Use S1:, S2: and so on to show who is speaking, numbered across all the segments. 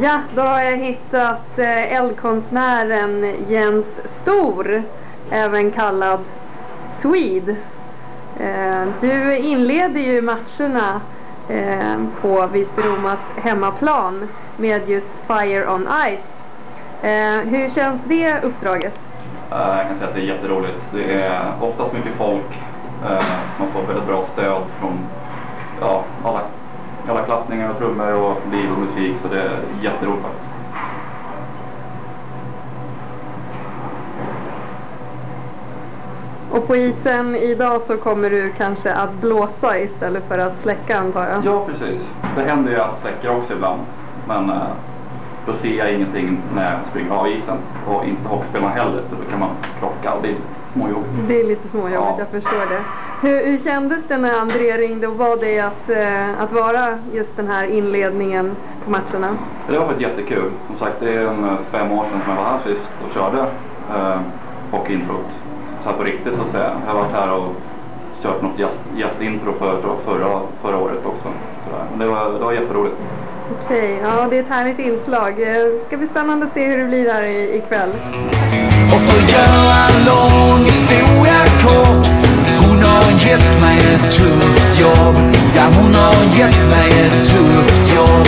S1: Ja, då har jag hittat eldkonstnären Jens Stor, även kallad Swede. Du inleder ju matcherna på Visby Romas hemmaplan med just Fire on Ice. Hur känns det uppdraget?
S2: Jag kan säga att det är jätteroligt. Det är oftast mycket folk. Man får väldigt bra stöd från alla klassningar och trummor och liv och musik, så det är jätteroligt faktiskt.
S1: Och på isen idag så kommer du kanske att blåsa istället för att släcka, antar jag?
S2: Ja, precis. Det händer ju att släcka också ibland. Men då ser jag ingenting när jag springer av isen. Och inte hockeyspelarna heller, så då kan man krocka. Det är småjobbigt.
S1: Det är lite småjobbigt, ja. Jag förstår det. Hur kändes det när André ringde och var det att vara just den här inledningen på matcherna?
S2: Det var faktiskt jättekul. Som sagt, det är 5 år sedan som jag var här sist och körde hockeyintrot. Så här på riktigt, så att säga. Jag har varit här och kört något gästintro förra året också. Det var jätteroligt.
S1: Okej, ja, det är ett härligt inslag. Det ska bli spännande att se hur det blir här ikväll.
S3: Och för att göra en lång historia kort, hon har gett mig ett tufft jobb. Ja, hon har gett mig ett tufft jobb.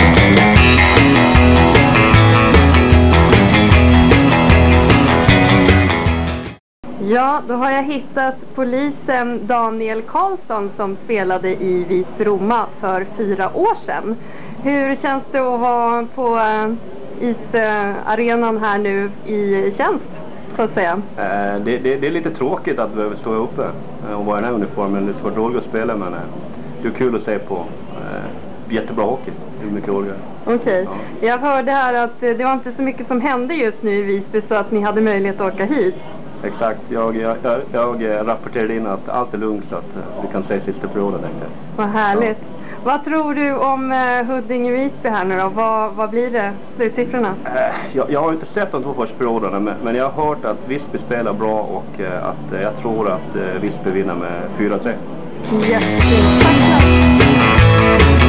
S1: Ja, då har jag hittat polisen Daniel Karlsson som spelade i Visby Roma för 4 år sedan. Hur känns det att vara på isarenan här nu i tjänst, så att säga?
S4: Det är lite tråkigt att behöva stå uppe och vara i den här uniformen. Det är svårt roligt att spela, men det är kul att se på. Jättebra hockey. Det är mycket roligare.
S1: Okej. Ja. Jag hörde här att det var inte så mycket som hände just nu i Visby, så att ni hade möjlighet att åka hit.
S4: Exakt. Jag rapporterade in att allt är lugnt, så att vi kan se sista perioden.
S1: Vad härligt. Ja. Vad tror du om Huddinge-Visby här nu då? Vad blir det? Slutsiffrorna?
S4: Jag har inte sett de 2 första perioderna, men jag har hört att Visby spelar bra och att jag tror att Visby vinner med 4-3.
S1: Jättefint.